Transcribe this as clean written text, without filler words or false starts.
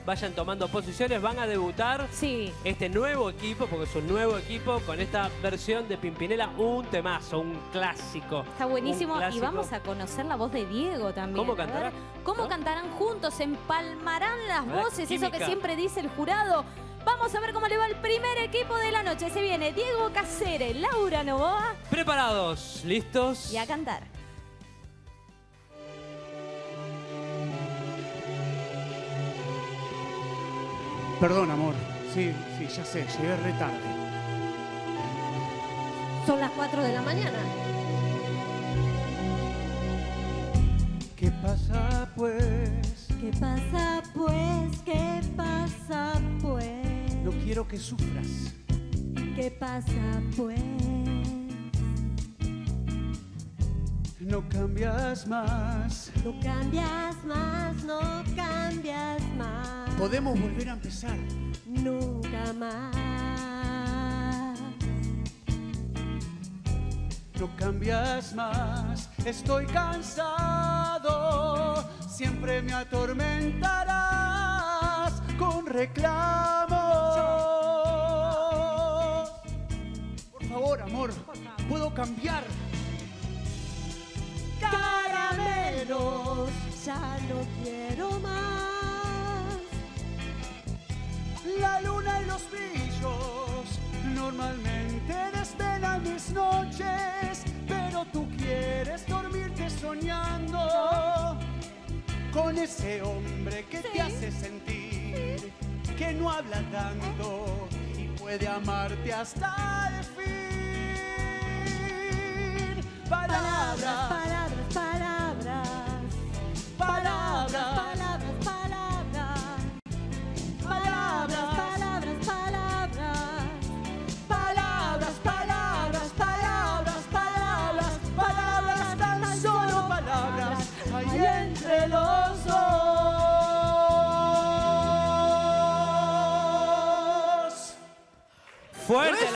vayan tomando posiciones. Van a debutar este nuevo equipo, porque es un nuevo equipo, con esta versión de Pimpinela, un temazo, un clásico. Está buenísimo. Y vamos a conocer la voz de Diego también. ¿Cómo cantará? ¿Cómo cantarán juntos? ¿Empalmarán las voces? Química. Eso que siempre dice el jurado. Vamos a ver cómo le va el primer equipo de la noche. Se viene Diego Caceres, Laura Novoa. Preparados, listos. Y a cantar. Perdón, amor. Sí, ya sé, llegué re tarde. Son las 4 de la mañana. ¿Qué pasa, pues? ¿Qué pasa, pues? ¿Qué pasa, pues? No quiero que sufras. ¿Qué pasa, pues? No cambias más. No cambias más, no cambias más. Podemos volver a empezar. Nunca más. No cambias más. Estoy cansado. Siempre me atormentarás con reclamos. Por favor, amor, puedo cambiar. Caramelos, ya no quiero más. La luna y los brillos normalmente desvelan mis noches, pero tú quieres dormirte soñando con ese hombre que te hace sentir que no habla tanto y puede amarte hasta el fin. Palabras, palabras, palabras, palabras, palabras, palabras, palabras, palabras, palabras, palabras, palabras, palabras, palabras, tan solo palabras hay entre los dos. Fuerte.